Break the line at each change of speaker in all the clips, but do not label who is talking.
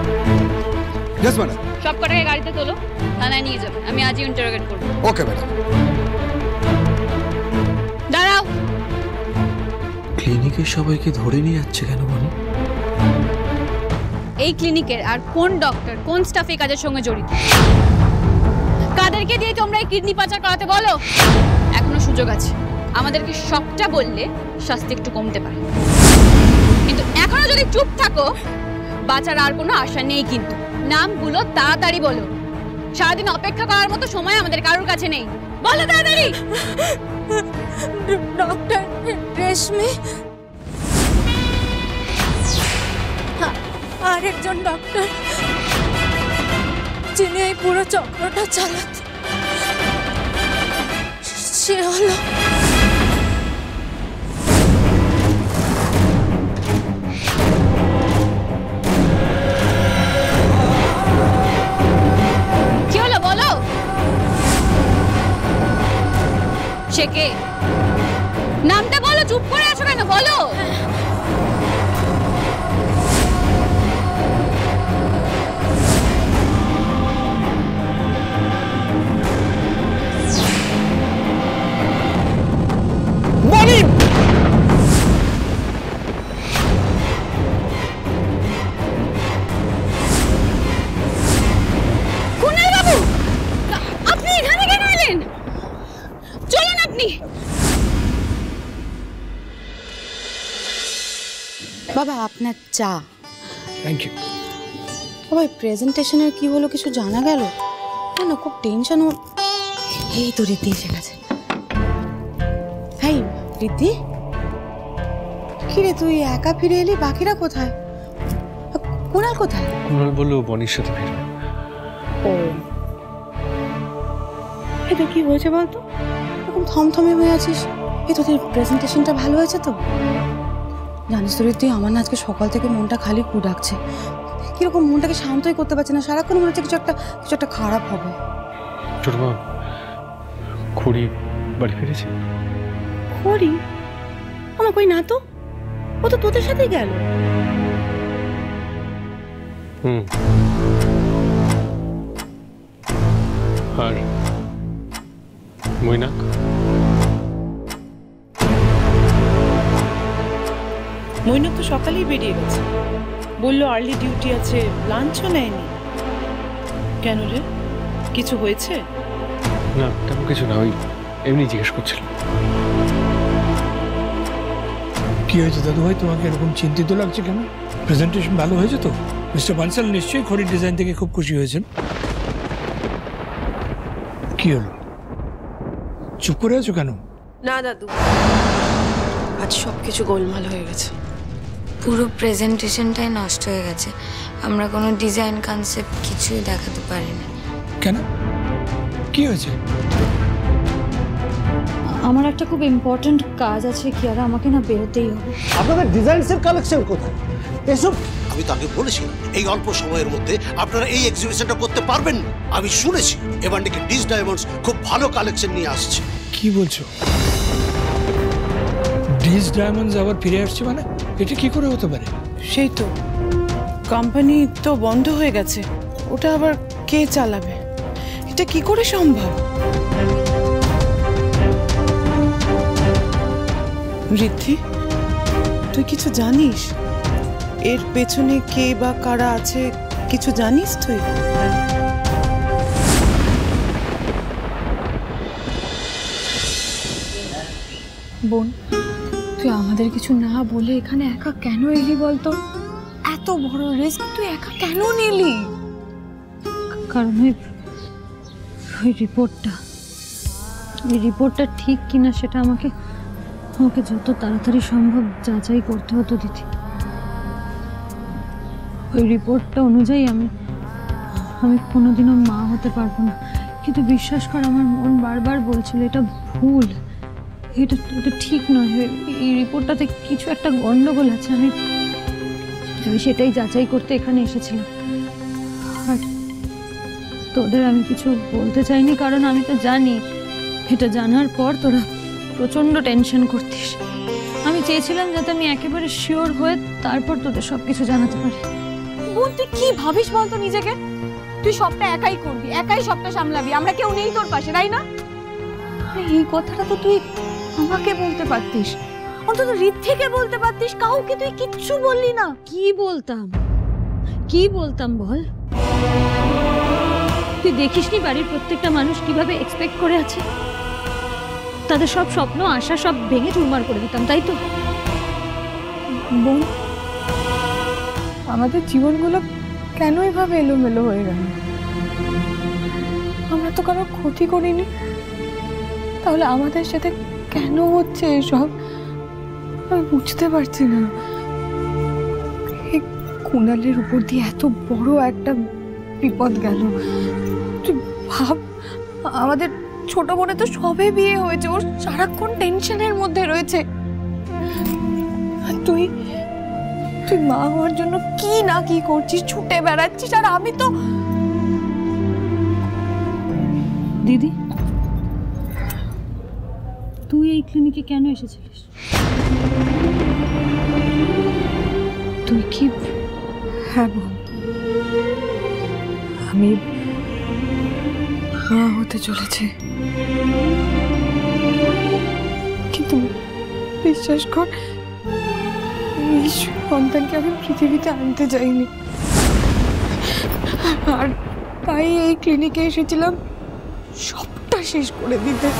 Yes madam.
সব কটাকে গাড়িতে তোলো, থানায় নিয়ে যাবেন, আমি আজই ইন্টারোগেট করব।
Okay madam.
দাঁড়াও।
ক্লিনিকের সবাইকে ধরে নিয়ে যাচ্ছে কেন বনি?
এই ক্লিনিকের আর কোন ডক্টর কোন স্টাফ এই কাজের সঙ্গে জড়িত? কাদেরকে দিয়ে তোমরা এই কিডনি পাচার করাতে বলো? এখনো সুযোগ আছে, আমাদেরকে সবটা বললে শাস্তি একটু কমতে পারে, কিন্তু এখনো যদি চুপ থাকো বাঁচার আর কোনো আশা নেই। কিন্তু নামগুলো তাড়াতাড়ি বলো, সারাদিন অপেক্ষা করার মতো সময় আমাদের কারোর কাছে নেই। বলো তাড়াতাড়ি।
ডক্টর রেশমি, আরেকজন ডক্টর যিনি এই পুরো চক্রটা চালাতে, সে হলো
কি হলো বলো? সে কে? নামটা বলো, চুপ করে আছো কেন? বলো।
বাবা আপনার চা।
Thank you.
বাবা প্রেজেন্টেশনের কি হলো কিছু জানা গেল? না খুব টেনশন। এই তো রীতি এসে গেছে। হাই রীতি, কি রে তুই একা ফিরে এলি? বাকিরা কোথায়? কুণাল কোথায়?
কুণাল বললো বনির সাথে ফিরবে।
ও এটা কি হয়েছে বলতো? এরকম থমথমে হয়ে আছিস। এই তোদের প্রেজেন্টেশনটা ভালো হয়েছে তো? জানিস তো রীতি, আমার না আজকে সকাল থেকে মনটা খালি কু ডাকছে। কিরকম মনটাকে শান্তই করতে পারছে না, সারাক্ষণ মনে হচ্ছে কিছু একটা খারাপ হবে।
ছোট মা, খুড়ি বাড়ি ফিরেছে?
খুড়ি? আমার কই না তো, ও তো তোদের সাথে গেল।
আর মৈনাক?
মৈনাক তো সকালেই বেরিয়ে গেছে, বললো আর্লি ডিউটি আছে, লাঞ্চও নেয়নি। কেন রে, কিছু হয়েছে?
না তেমন কিছু না, ওই এমনি জিজ্ঞেস করছিল।
কি হয়েছে দাদু ভাই, তোমাকে এরকম চিন্তিত লাগছে কেন? প্রেজেন্টেশন ভালো হয়েছে তো? মিস্টার বানসাল নিশ্চয়ই খড়ির ডিজাইন থেকে খুব খুশি হয়েছেন। কি হলো, চুপ করে আছো কেন?
না দাদু, আজ সবকিছু গোলমাল হয়ে গেছে।
পুরো প্রেজেন্টেশনটাই নষ্ট হয়ে গেছে, আমরা কোনো ডিজাইন কনসেপ্ট কিছুই দেখাতে পারিনি।
কেন, কি হয়েছে?
আমার একটা খুব ইম্পর্টেন্ট কাজ আছে কিয়ারা, আমাকে না বেরোতেই হবে।
আপনাদের ডিজাইনসের কালেকশন কোথায়? এসব
আমি তো আগে বলেছিলাম এই অল্প সময়ের মধ্যে আপনারা এই এক্সিবিশনটা করতে পারবেন না। আমি শুনেছি এবার নাকি ডিস ডায়মন্ডস খুব ভালো কালেকশন নিয়ে আসছে।
কি বলছো? ডিস ডায়মন্ডস আবার ফিরে আসছে মানে? এটা কি করে হতে পারে?
সেই তো, কোম্পানি তো বন্ধ হয়ে গেছে, ওটা আবার কে চালাবে? এটা কি করে সম্ভব? ঋদ্ধি, তুই কিছু জানিস? এর পেছনে কে বা কারা আছে কিছু জানিস তুই?
বোন, তুই আমাদের কিছু না বলে এখানে একা কেন এলি বলতো? এত বড় রিস্ক তুই একা কেন নিলি? কারণ ওই রিপোর্টটা ঠিক কিনা সেটা আমাকে যত তাড়াতাড়ি সম্ভব যাচাই করতে হতো দিদি। ওই রিপোর্টটা অনুযায়ী আমি কোনোদিনও মা হতে পারবো না। কিন্তু বিশ্বাস কর, আমার মন বারবার বলছিল এটা ভুল, এটা ঠিক নয়, এই রিপোর্টটাতে কিছু একটা গন্ডগোল আছে। আমি সেটাই যাচাই করতে এখানে এসেছিলাম। আর তোদের আমি কিছু বলতে চাইনি, কারণ আমি তো জানি এটা জানার পর তোরা প্রচন্ড টেনশন করতিস। আমি চেয়েছিলাম যাতে আমি একেবারে শিওর হয়ে তারপর তোদের সবকিছু জানাতে পারি। বোন তুই কি ভাবিস বলতো নিজেকে? তুই সবটা একাই করবি, একাই সবটা সামলাবি, আমরা কেউ নেই তোর পাশে, তাই না? এই কথাটা তো তুই আমাকে বলতে পারতিস, অন্তত ঋদ্ধিকে বলতে পারতিস, কাউকে তুই কিচ্ছু বললি না। কি বলতাম বল? তুই দেখিসনি বাড়ির প্রত্যেকটা মানুষ কিভাবে এক্সপেক্ট করে আছে? তাদের সব স্বপ্ন আশা সব ভেঙে চুরমার করে দিতাম, তাই তো?
বোন, আমাদের জীবনগুলো কেন এভাবে এলোমেলো হয়ে গেল? আমরা তো কারো ক্ষতি করিনি, তাহলে আমাদের সাথে কেন হচ্ছে এসব? আমি বুঝতে পারছি না। এই কুণালের উপর দিয়ে এত বড় একটা বিপদ গেল। তুই ভাব, আমাদের ছোট বোনে তো সবে বিয়ে হয়েছে, ওর সারাক্ষণ টেনশনের মধ্যে রয়েছে। তুই তুই মা হওয়ার জন্য কি না কি করছিস, ছুটে বেড়াচ্ছিস, আর আমি তো।
দিদি, তুই এই ক্লিনিকে কেন এসেছিলিস? তুই কি?
হ্যাঁ বোন, আমি মা হতে চলেছি, কিন্তু বিশ্বাস কর, এই সন্তানকে আমি পৃথিবীতে আনতে চাইনি। আর তাই এই ক্লিনিকে এসেছিলাম সবটা শেষ করে দিতে।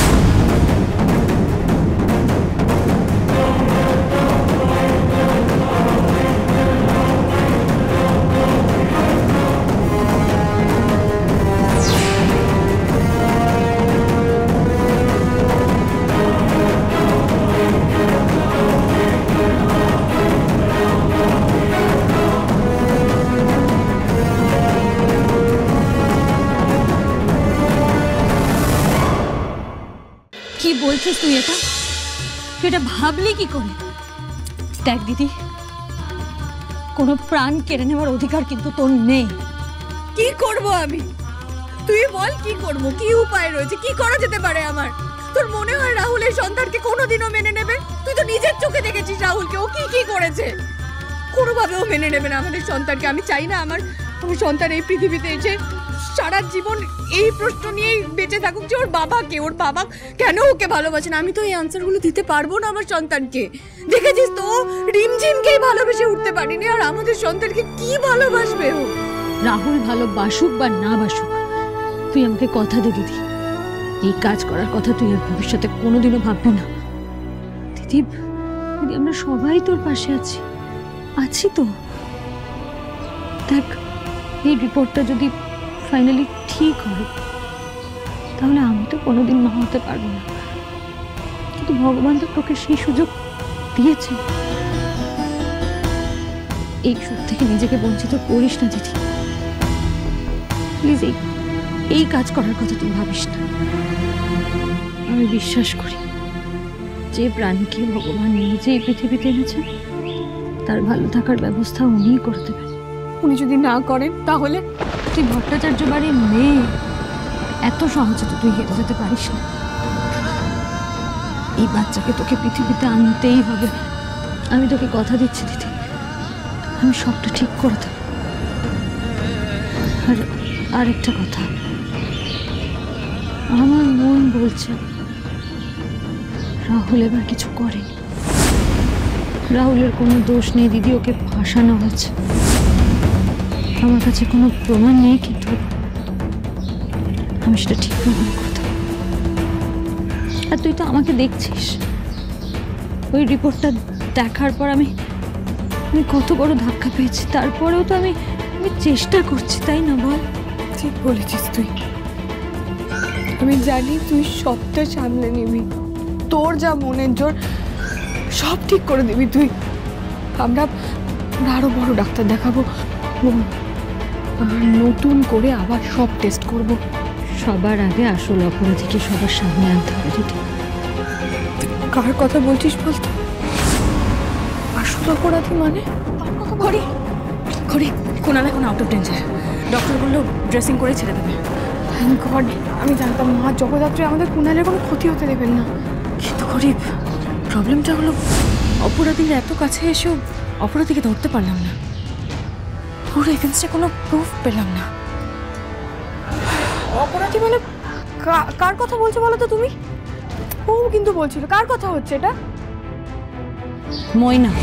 কি বলছিস তুই? এটা ভাবলি কি করে? দেখ দিদি, কোনো প্রাণ কেড়ে নেওয়ার অধিকার কিন্তু তোর নেই।
কি করব আমি? তুই বল কি করব, কি উপায় রয়েছে, কি করা যেতে পারে আমার? তোর মনে হয় রাহুল এই সন্তানকে কোনোদিনও মেনে নেবে? তুই তো নিজের চোখে দেখেছিস রাহুলকে, ও কি কি করেছে। কোনোভাবেও মেনে নেবে না আমাদের সন্তানকে। আমি চাই না আমার সন্তান এই পৃথিবীতে এসে সারা জীবন এই প্রশ্ন নিয়েই বেঁচে থাকুক যে ওর বাবা কেন ওকে ভালোবাসে না। আমি তো এই আনসারগুলো দিতে পারবো না আমার সন্তানকে। দেখেছিস তো, রিমঝিমকেই ভালোবেসে উঠতে পারিনি, আর আমাদের সন্তানকে কি ভালোবাসবে ও?
রাহুল ভালোবাসুক বা না বাসুক, তুই আমাকে কথা দে দিদি, এই কাজ করার কথা তুই আর ভবিষ্যতে কোনোদিনও ভাববি না। দিদি, আমরা সবাই তোর পাশে আছি তো। দেখ, এই রিপোর্টটা যদি ফাইনালি ঠিক হয়, তাহলে আমি তো কোনোদিন মা হতে পারবো না, কিন্তু ভগবান তো তোকে সেই সুযোগ দিয়েছে। এই সুযোগ থেকে নিজেকে বঞ্চিত করিস না দিদি, প্লিজ। এই কাজ করার কথা তুই ভাবিস না। আমি বিশ্বাস করি যে প্রাণীকে ভগবান নিজে এই পৃথিবীতে এনেছেন, তার ভালো থাকার ব্যবস্থা উনিই করে দেবেন।
উনি যদি না করেন তাহলে?
তুই ভট্টাচার্য বাড়ির মেয়ে, এত সহজে তো তুই হেরে যেতে পারিস না। এই বাচ্চাকে তোকে পৃথিবীতে আনতেই হবে। আমি তোকে কথা দিচ্ছি দিদি, আমি সবটা ঠিক করে দেব। আর আরেকটা কথা, আমার মন বলছে রাহুল এবার কিছু করেনি। রাহুলের কোনো দোষ নেই দিদি, ওকে ফাঁসানো হয়েছে। আমার কাছে কোনো প্রমাণ নেই, কিন্তু আমি সেটা ঠিক প্রমাণ করতে পারবো। আর তুই তো আমাকে দেখছিস, ওই রিপোর্টটা দেখার পর আমি কত বড় ধাক্কা পেয়েছি, তারপরেও তো আমি চেষ্টা করছি, তাই না বল?
ঠিক বলেছিস তুই। আমি জানি তুই সবটা সামলে নিবি, তোর যা মনের জোর সব ঠিক করে দিবি তুই। আমরা আরো বড় ডাক্তার দেখাবো, আমরা নতুন করে আবার সব টেস্ট করব।
সবার আগে আসল অপরাধীকে সবার সামনে আনতে হবে দিদি।
কার কথা বলছিস বলতো? আসল অপরাধী মানে?
কুণাল এখন আউট অফ ডেঞ্জার, ডক্টর বললো ড্রেসিং করে ছেড়ে দেবে।
থ্যাংক গড, আমি জানতাম মা জগদ্ধাত্রী আমাদের কুণালের কোনো ক্ষতি হতে দেবেন না।
কিন্তু গরিব, প্রবলেমটা হলো অপরাধীরা এত কাছে এসেও অপরাধীকে ধরতে পারলাম না।
ওর এগেনস্টে কোনো প্রুফ পেলাম না। অপরাধী মানে কার কথা বলছো বলো তো তুমি? ও কিন্তু বলছিল, কার কথা হচ্ছে এটা?
ময়না।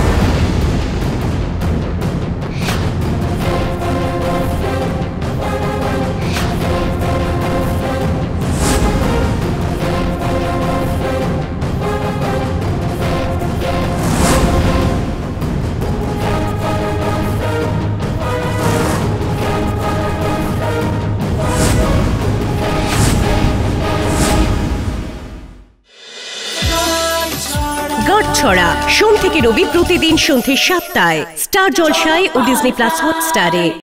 ছড়া সোম থেকে রবি প্রতিদিন সন্ধ্যে ৭টায় স্টার জলসায় ও ডিজনি প্লাস হটস্টারে।